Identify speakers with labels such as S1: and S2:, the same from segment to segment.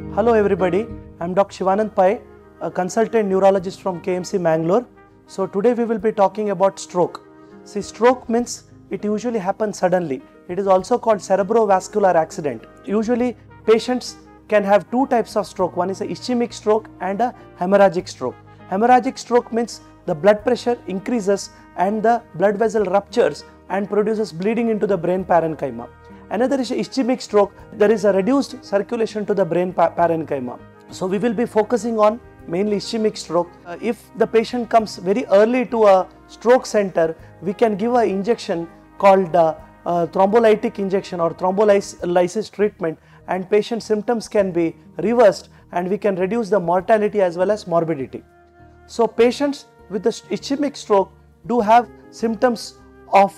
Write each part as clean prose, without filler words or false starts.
S1: Hello everybody, I am Dr. Shivananda Pai, a consultant neurologist from KMC Mangalore. So today we will be talking about stroke. See, stroke means it usually happens suddenly. It is also called cerebrovascular accident. Usually patients can have two types of stroke. One is a ischemic stroke and a hemorrhagic stroke. Hemorrhagic stroke means the blood pressure increases and the blood vessel ruptures and produces bleeding into the brain parenchyma. Another is ischemic stroke. There is a reduced circulation to the brain parenchyma. So we will be focusing on mainly ischemic stroke. If the patient comes very early to a stroke center, we can give an injection called thrombolytic injection or thrombolysis treatment, and patient symptoms can be reversed and we can reduce the mortality as well as morbidity. So patients with the ischemic stroke do have symptoms of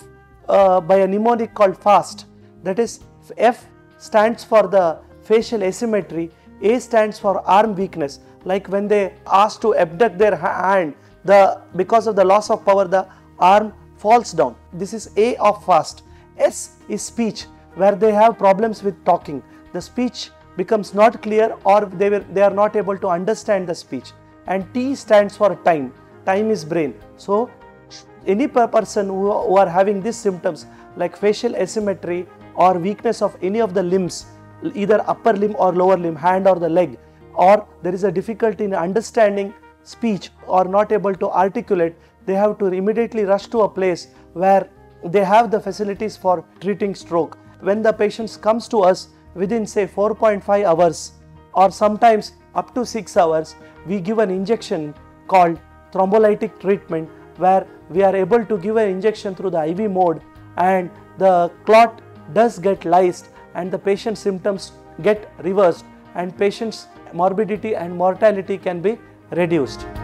S1: by a mnemonic called FAST. That is, F stands for the facial asymmetry, A stands for arm weakness, like when they ask to abduct their hand, because of the loss of power the arm falls down. This is A of FAST. S is speech, where they have problems with talking. The speech becomes not clear or they are not able to understand the speech. And T stands for time. Time is brain. So any person who are having these symptoms like facial asymmetry or weakness of any of the limbs, either upper limb or lower limb, hand or the leg, or there is a difficulty in understanding speech or not able to articulate, they have to immediately rush to a place where they have the facilities for treating stroke. When the patient comes to us within say 4.5 hours or sometimes up to 6 hours, we give an injection called thrombolytic treatment, where we are able to give an injection through the IV mode and the clot does get lysed and the patient's symptoms get reversed and patient's morbidity and mortality can be reduced.